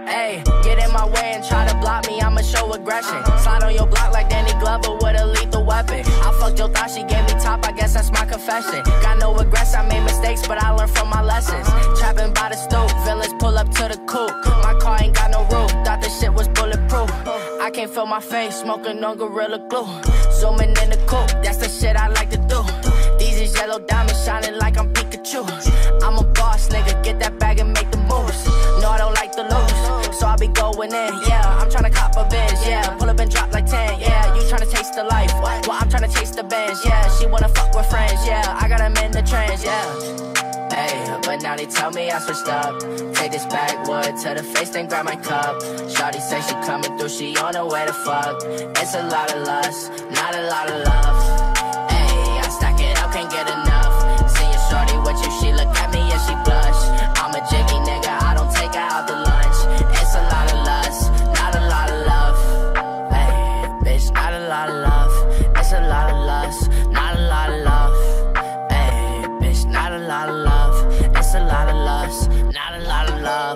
Ayy, get in my way and try to block me, I'ma show aggression. Slide on your block like Danny Glover with a lethal weapon. I fucked your thought, she gave me top, I guess that's my confession. Got no regrets, I made mistakes, but I learned from my lessons. Trapping by the stoop, villains pull up to the coupe. My car ain't got no roof, thought this shit was bulletproof. I can't feel my face, smoking on Gorilla Glue. Zooming in the coupe, that's the shit I like to do. These is yellow diamonds shining like I'm Pikachu. I'm a boss, nigga, get that bag and make the moves. No, I don't like to lose, so I be going in, yeah. I'm tryna cop a Benz, yeah. Pull up and drop like 10, yeah. You tryna taste the life, well, I'm tryna taste the Benz, yeah. She wanna fuck with friends, yeah. I got them in the trends, yeah. Hey, but now they tell me I switched up. Take this backwood to the face, then grab my cup. Shawty say she coming through, she on her way to fuck. It's a lot of lust, not a lot of love. Hey, I stack it up, can't get enough. See a shorty with you, she look at me and she blush. I'm a jiggy nigga, I don't take her out to lunch. It's a lot of lust, not a lot of love. Hey, bitch, not a lot of love. It's a lot of lust, not a lot of love. Hey, bitch, not a lot of love. It's a lot of lust, not a lot of love.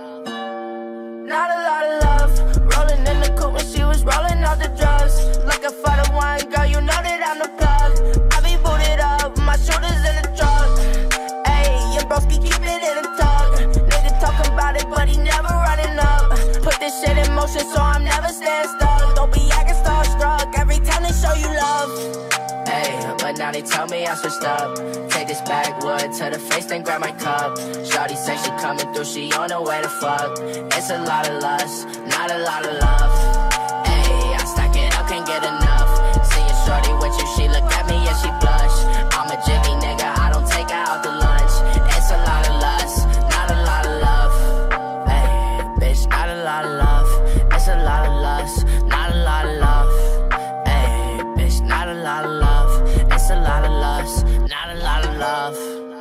Not a lot of love. Rolling in the coupe when she was rolling out the drugs. Looking for the one, girl, you know that I'm the plug. I be booted up, my shoulders in the truck. Ayy, your broski keep it in the tug. Nigga talking about it, but he never running up. Put this shit in motion, so I'm never staying stuck. Don't be acting starstruck every time they show you love. Hey, but now they tell me I switched up. Take this backwood to the face, then grab my cup. Shawty say she coming through, she on her way to fuck. It's a lot of lust, not a lot of love. Hey, I stack it up, can't get enough. See a shorty with you, she look at me and she blush. I'm a jiggy nigga, I don't take her out to lunch. It's a lot of lust, not a lot of love. Hey, bitch, not a lot of love. It's a lot of lust, not a lot of love. Hey, bitch, not a lot of love. It's a lot of lust, not a lot of love.